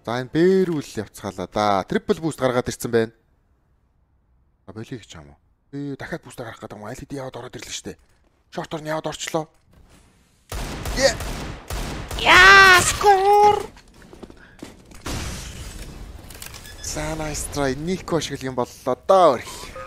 За энэ бэрүүл явцгаалаа да. Трипл буст гаргаад ирсэн байна. А болиг ч юм уу. Дахиад бустаа гарах гэдэг юм. Аль хэдийн яваад ороод ирлээ штэ. Шортор нь яваад орчлоо. Яа, скор. За nice try. Нико шиг юм боллоо доо.